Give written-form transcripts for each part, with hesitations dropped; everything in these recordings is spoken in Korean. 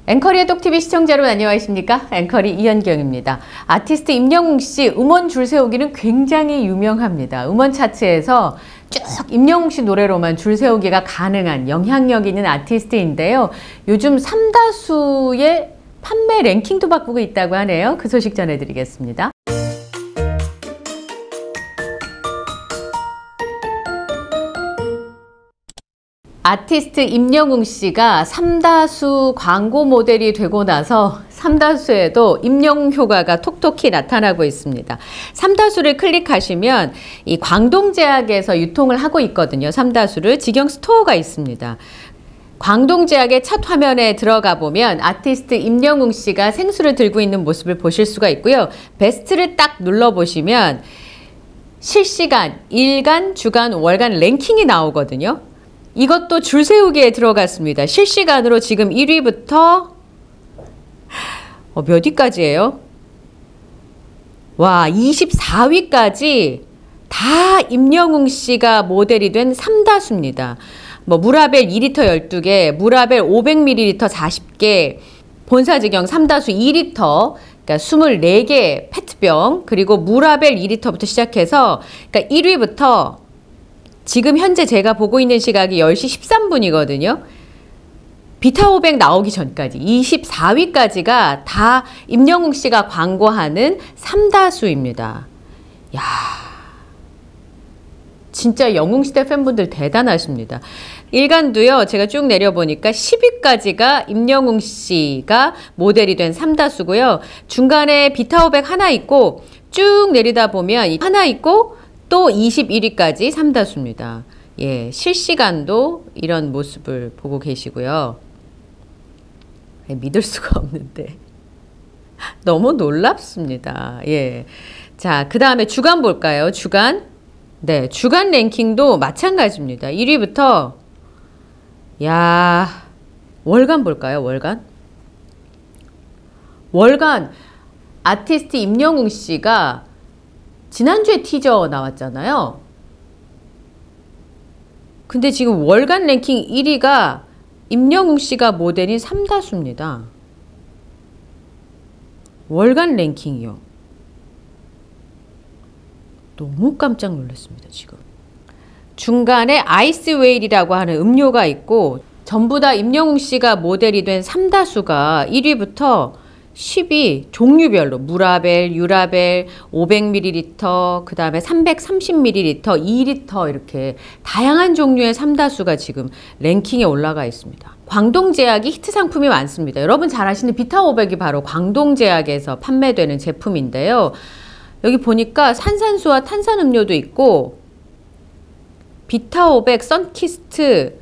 앵커리의 똑TV 시청자 여러분 안녕하십니까? 앵커리 이현경입니다. 아티스트 임영웅 씨 음원 줄 세우기는 굉장히 유명합니다. 음원 차트에서 쭉 임영웅 씨 노래로만 줄 세우기가 가능한 영향력 있는 아티스트인데요. 요즘 삼다수의 판매 랭킹도 바꾸고 있다고 하네요. 그 소식 전해드리겠습니다. 아티스트 임영웅 씨가 삼다수 광고 모델이 되고 나서 삼다수에도 임영웅 효과가 톡톡히 나타나고 있습니다. 삼다수를 클릭하시면 이 광동제약에서 유통을 하고 있거든요. 삼다수를 직영 스토어가 있습니다. 광동제약의 첫 화면에 들어가 보면 아티스트 임영웅 씨가 생수를 들고 있는 모습을 보실 수가 있고요. 베스트를 딱 눌러보시면 실시간, 일간, 주간, 월간 랭킹이 나오거든요. 이것도 줄 세우기에 들어갔습니다. 실시간으로 지금 1위부터 몇 위까지예요? 와, 24위까지 다 임영웅 씨가 모델이 된 삼다수입니다. 무라벨 2리터 12개, 무라벨 500ml 40개, 본사직영 삼다수 2리터, 그러니까 24개 페트병, 그리고 무라벨 2리터부터 시작해서 그러니까 1위부터 지금 현재 제가 보고 있는 시각이 10시 13분이거든요. 비타500 나오기 전까지 24위까지가 다 임영웅 씨가 광고하는 삼다수입니다. 야, 진짜 영웅시대 팬분들 대단하십니다. 일간도요, 제가 쭉 내려보니까 10위까지가 임영웅 씨가 모델이 된 삼다수고요. 중간에 비타500 하나 있고 쭉 내리다 보면 하나 있고 또 21위까지 삼다수입니다. 예, 실시간도 이런 모습을 보고 계시고요. 믿을 수가 없는데 너무 놀랍습니다. 예, 자, 그 다음에 주간 볼까요? 주간. 네, 주간 랭킹도 마찬가지입니다. 1위부터 야, 월간 볼까요? 월간. 월간 아티스트 임영웅 씨가 지난주에 티저 나왔잖아요. 근데 지금 월간 랭킹 1위가 임영웅 씨가 모델인 삼다수입니다. 월간 랭킹이요. 너무 깜짝 놀랐습니다, 지금. 중간에 아이스웨일이라고 하는 음료가 있고 전부 다 임영웅 씨가 모델이 된 삼다수가 1위부터 10위 종류별로 무라벨, 유라벨, 500ml, 그 다음에 330ml, 2리터 이렇게 다양한 종류의 삼다수가 지금 랭킹에 올라가 있습니다. 광동제약이 히트 상품이 많습니다. 여러분 잘 아시는 비타500이 바로 광동제약에서 판매되는 제품인데요. 여기 보니까 산산수와 탄산음료도 있고 비타500, 선키스트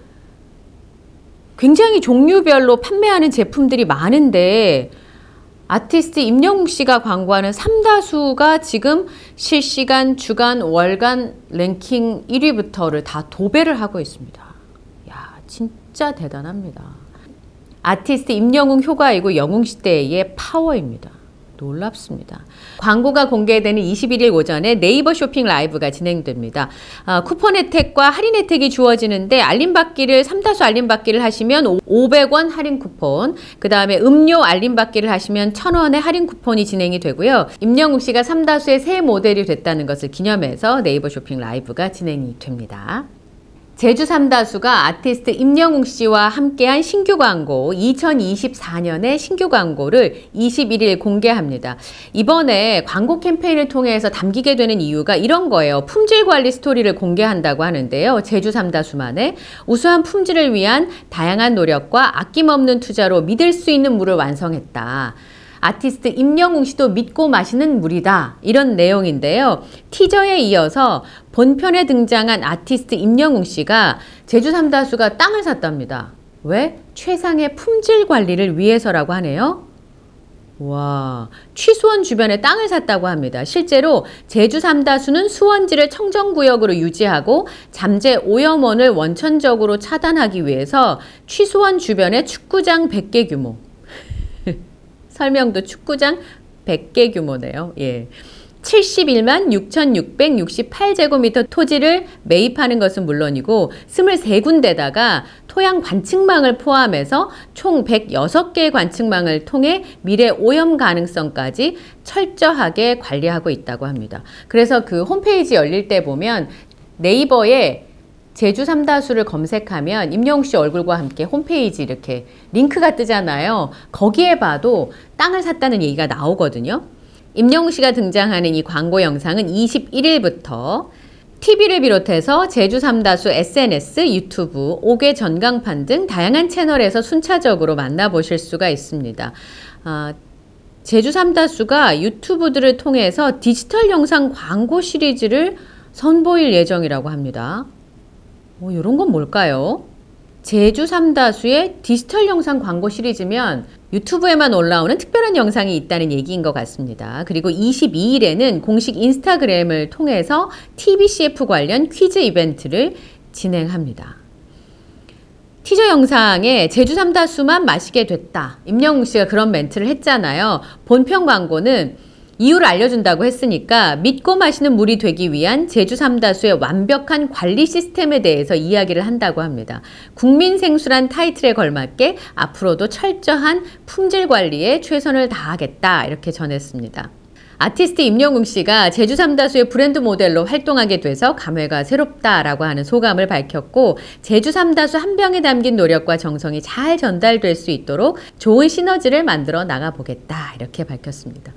굉장히 종류별로 판매하는 제품들이 많은데 아티스트 임영웅 씨가 광고하는 삼다수가 지금 실시간, 주간, 월간 랭킹 1위부터를 다 도배를 하고 있습니다. 야, 진짜 대단합니다. 아티스트 임영웅 효과이고 영웅시대의 파워입니다. 놀랍습니다. 광고가 공개되는 21일 오전에 네이버 쇼핑 라이브가 진행됩니다. 쿠폰 혜택과 할인 혜택이 주어지는데 알림받기를 삼다수 알림받기를 하시면 500원 할인 쿠폰, 그 다음에 음료 알림받기를 하시면 1000원의 할인 쿠폰이 진행이 되고요. 임영웅 씨가 삼다수의 새 모델이 됐다는 것을 기념해서 네이버 쇼핑 라이브가 진행이 됩니다. 제주 삼다수가 아티스트 임영웅 씨와 함께한 신규 광고, 2024년의 신규 광고를 21일 공개합니다. 이번에 광고 캠페인을 통해서 담기게 되는 이유가 이런 거예요. 품질 관리 스토리를 공개한다고 하는데요. 제주 삼다수만의 우수한 품질을 위한 다양한 노력과 아낌없는 투자로 믿을 수 있는 물을 완성했다. 아티스트 임영웅 씨도 믿고 마시는 물이다. 이런 내용인데요. 티저에 이어서 본편에 등장한 아티스트 임영웅 씨가 제주 삼다수가 땅을 샀답니다. 왜? 최상의 품질 관리를 위해서라고 하네요. 와, 취수원 주변에 땅을 샀다고 합니다. 실제로 제주 삼다수는 수원지를 청정구역으로 유지하고 잠재 오염원을 원천적으로 차단하기 위해서 취수원 주변에 축구장 100개 규모 설명도 축구장 100개 규모네요. 예. 71만 6,668제곱미터 토지를 매입하는 것은 물론이고 23군데다가 토양 관측망을 포함해서 총 106개의 관측망을 통해 미래 오염 가능성까지 철저하게 관리하고 있다고 합니다. 그래서 그 홈페이지 열릴 때 보면 네이버에 제주 삼다수를 검색하면 임영웅 씨 얼굴과 함께 홈페이지 이렇게 링크가 뜨잖아요. 거기에 봐도 땅을 샀다는 얘기가 나오거든요. 임영웅 씨가 등장하는 이 광고 영상은 21일부터 TV를 비롯해서 제주 삼다수 SNS, 유튜브, 5개 전광판 등 다양한 채널에서 순차적으로 만나보실 수가 있습니다. 제주 삼다수가 유튜브들을 통해서 디지털 영상 광고 시리즈를 선보일 예정이라고 합니다. 이런 건 뭘까요? 제주 삼다수의 디지털 영상 광고 시리즈면 유튜브에만 올라오는 특별한 영상이 있다는 얘기인 것 같습니다. 그리고 22일에는 공식 인스타그램을 통해서 TBCF 관련 퀴즈 이벤트를 진행합니다. 티저 영상에 제주 삼다수만 마시게 됐다. 임영웅 씨가 그런 멘트를 했잖아요. 본편 광고는 이유를 알려준다고 했으니까 믿고 마시는 물이 되기 위한 제주 삼다수의 완벽한 관리 시스템에 대해서 이야기를 한다고 합니다. 국민생수란 타이틀에 걸맞게 앞으로도 철저한 품질 관리에 최선을 다하겠다 이렇게 전했습니다. 아티스트 임영웅 씨가 제주 삼다수의 브랜드 모델로 활동하게 돼서 감회가 새롭다라고 하는 소감을 밝혔고 제주 삼다수 한 병에 담긴 노력과 정성이 잘 전달될 수 있도록 좋은 시너지를 만들어 나가보겠다 이렇게 밝혔습니다.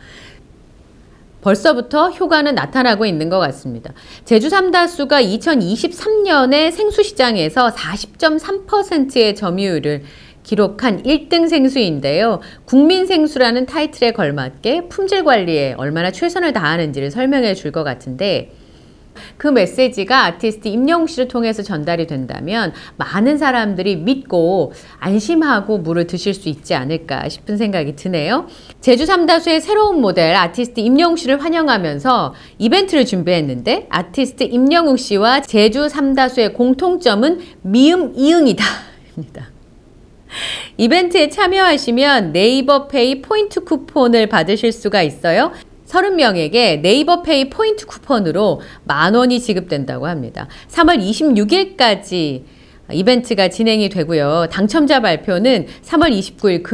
벌써부터 효과는 나타나고 있는 것 같습니다. 제주 삼다수가 2023년에 생수시장에서 40.3%의 점유율을 기록한 1등 생수인데요. 국민생수라는 타이틀에 걸맞게 품질 관리에 얼마나 최선을 다하는지를 설명해 줄 것 같은데 그 메시지가 아티스트 임영웅 씨를 통해서 전달이 된다면 많은 사람들이 믿고 안심하고 물을 드실 수 있지 않을까 싶은 생각이 드네요. 제주 삼다수의 새로운 모델 아티스트 임영웅 씨를 환영하면서 이벤트를 준비했는데 아티스트 임영웅 씨와 제주 삼다수의 공통점은 미음 이응이다 입니다. 이벤트에 참여하시면 네이버페이 포인트 쿠폰을 받으실 수가 있어요. 30명에게 네이버페이 포인트 쿠폰으로 10,000원이 지급된다고 합니다. 3월 26일까지 이벤트가 진행이 되고요. 당첨자 발표는 3월 29일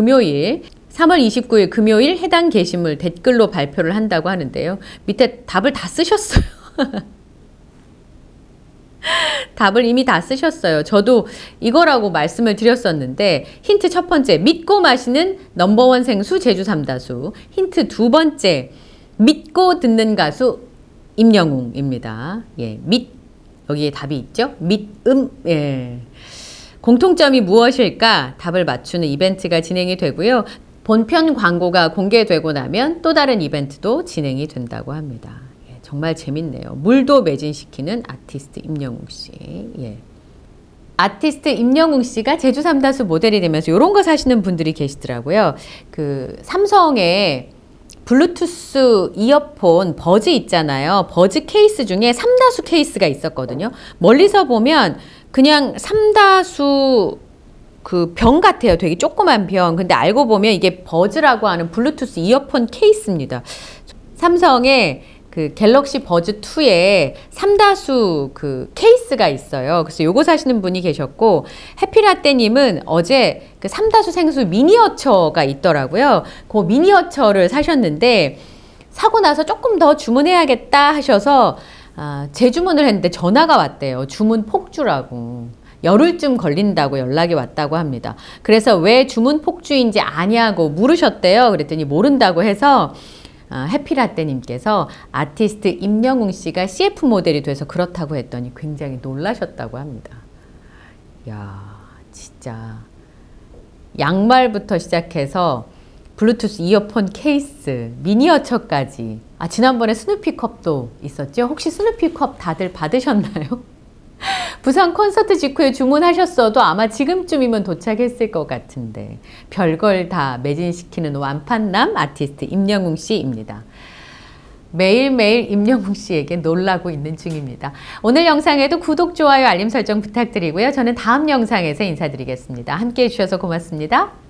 금요일 해당 게시물 댓글로 발표를 한다고 하는데요. 밑에 답을 다 쓰셨어요. 답을 이미 다 쓰셨어요. 저도 이거라고 말씀을 드렸었는데 힌트 첫 번째, 믿고 마시는 넘버원 생수 제주 삼다수. 힌트 두 번째, 믿고 듣는 가수 임영웅입니다. 예, 여기에 답이 있죠? 예. 공통점이 무엇일까? 답을 맞추는 이벤트가 진행이 되고요. 본편 광고가 공개되고 나면 또 다른 이벤트도 진행이 된다고 합니다. 예, 정말 재밌네요. 물도 매진시키는 아티스트 임영웅 씨. 예. 아티스트 임영웅 씨가 제주 삼다수 모델이 되면서 이런 거 사시는 분들이 계시더라고요. 그 삼성의 블루투스 이어폰 버즈 있잖아요. 버즈 케이스 중에 삼다수 케이스가 있었거든요. 멀리서 보면 그냥 삼다수 그 병 같아요. 되게 조그만 병. 근데 알고 보면 이게 버즈라고 하는 블루투스 이어폰 케이스입니다. 삼성의 그 갤럭시 버즈 2에 삼다수 그 케이스가 있어요. 그래서 요거 사시는 분이 계셨고, 해피라떼님은 어제 그 삼다수 생수 미니어처가 있더라고요. 그 미니어처를 사셨는데 사고 나서 조금 더 주문해야겠다 하셔서 재주문을 했는데 전화가 왔대요. 주문 폭주라고. 열흘쯤 걸린다고 연락이 왔다고 합니다. 그래서 왜 주문 폭주인지 아냐고 물으셨대요. 그랬더니 모른다고 해서 해피라떼님께서 아티스트 임영웅 씨가 CF 모델이 돼서 그렇다고 했더니 굉장히 놀라셨다고 합니다. 야, 진짜 양말부터 시작해서 블루투스 이어폰 케이스, 미니어처까지. 지난번에 스누피 컵도 있었죠? 혹시 스누피 컵 다들 받으셨나요? 부산 콘서트 직후에 주문하셨어도 아마 지금쯤이면 도착했을 것 같은데 별걸 다 매진시키는 완판남 아티스트 임영웅 씨입니다. 매일매일 임영웅 씨에게 놀라고 있는 중입니다. 오늘 영상에도 구독, 좋아요, 알림 설정 부탁드리고요. 저는 다음 영상에서 인사드리겠습니다. 함께해 주셔서 고맙습니다.